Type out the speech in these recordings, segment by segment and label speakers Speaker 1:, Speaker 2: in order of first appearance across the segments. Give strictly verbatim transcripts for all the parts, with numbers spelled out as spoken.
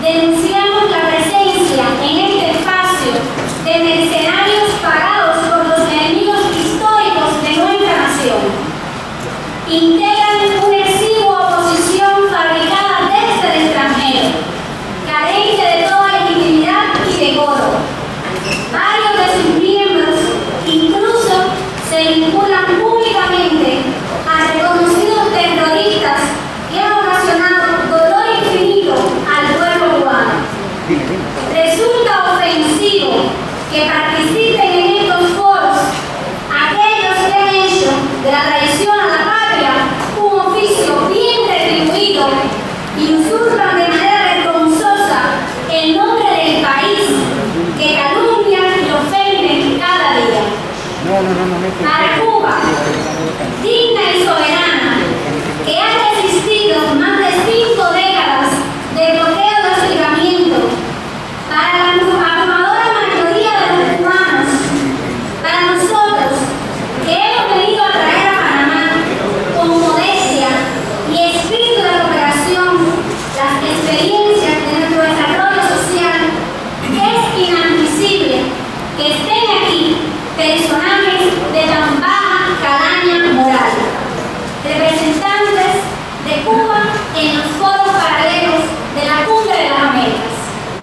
Speaker 1: denunciamos la presencia en este espacio de mercenarios pagados por los enemigos históricos de nuestra nación. Integran una exigua oposición fabricada desde el extranjero, carente de toda legitimidad y decoro. Varios de sus miembros incluso se vinculan públicamente a reconocidos terroristas que han ocasionado dolor infinito al pueblo cubano. Resulta ofensivo que participen en estos foros aquellos que han hecho de la traición a la patria un oficio bien retribuido y usurpan de manera vergonzosa el nombre del país que calumnian y ofenden cada día. Para Cuba, digna y soberana, que ha resistido más de cinco décadas de bloqueo y hostigamiento, para la abrumadora mayoría de los cubanos, para nosotros, que hemos venido a traer a Panamá con modestia y espíritu de cooperación las experiencias de nuestro desarrollo social, es inadmisible que estén aquí personajes de tan baja calaña moral, representantes de Cuba en los foros paralelos de la Cumbre de las Américas.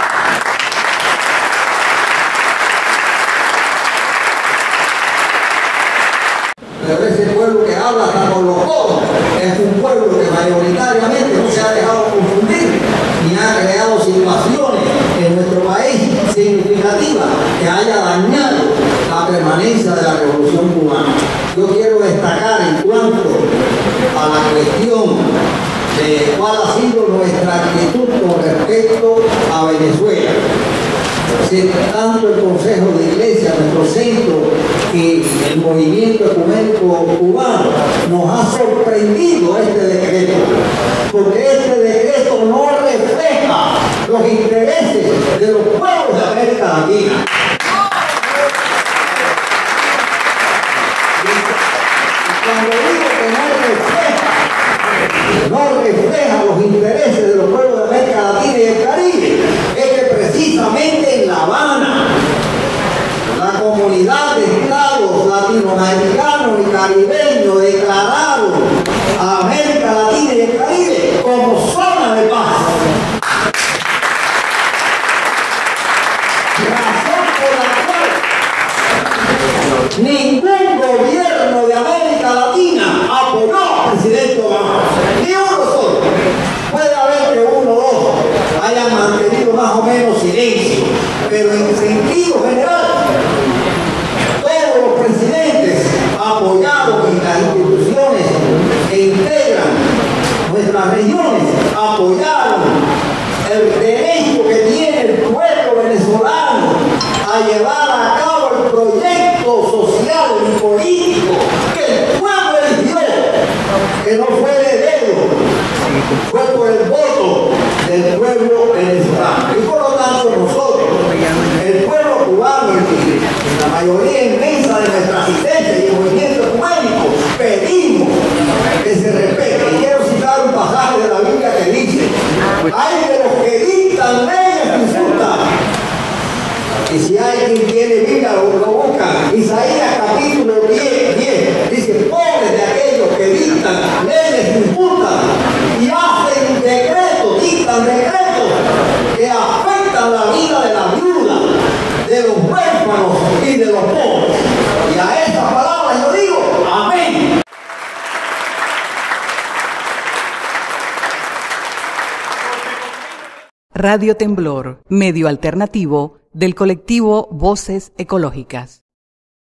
Speaker 2: Pero ese pueblo que habla hasta con los codos es un pueblo que mayoritariamente no se ha dejado confundir ni ha creado situaciones en nuestro país significativas que haya dañado la permanencia de la revolución cubana. Yo quiero destacar en cuanto a la cuestión de cuál ha sido nuestra actitud con respecto a Venezuela. Tanto el Consejo de Iglesia, nuestro centro y el movimiento ecuménico cubano nos ha sorprendido este decreto, porque este decreto no refleja los intereses de los pueblos de América Latina. Y cuando digo que no refleja, no refleja los intereses de los pueblos de América Latina y el Caribe, es que precisamente en La Habana, la comunidad de estados latinoamericanos y caribeños declararon a América Latina y el Caribe como zona de paz. Razón por la cual ningún gobierno de América Latina apoyó al presidente Obama, ni uno solo. Puede haber que uno o dos hayan mantenido más o menos silencio, pero en sentido general, todos los presidentes apoyaron en las instituciones que integran nuestras regiones, apoyaron el derecho que tiene el pueblo venezolano a llevar a cabo el proyecto social y político que el pueblo eligió, que no fue heredero, fue por el voto del pueblo venezolano. Y por lo tanto nosotros, el pueblo cubano y la mayoría inmensa de nuestra asistencia y el movimiento ecuménico, pedimos que se respete. Y quiero citar un pasaje de la Biblia que dice: hay de los que dictan leyes que insultan. Y si hay quien tiene Biblia, lo, lo buscan. Isaías capítulo diez, diez dice: pobres de aquellos que dictan leyes que insultan y hacen decretos, dictan decretos que afectan la vida de la viuda, de los huérfanos y de los pobres. Y a esas palabras yo digo amén.
Speaker 3: Radio Temblor, medio alternativo del colectivo Voces Ecológicas.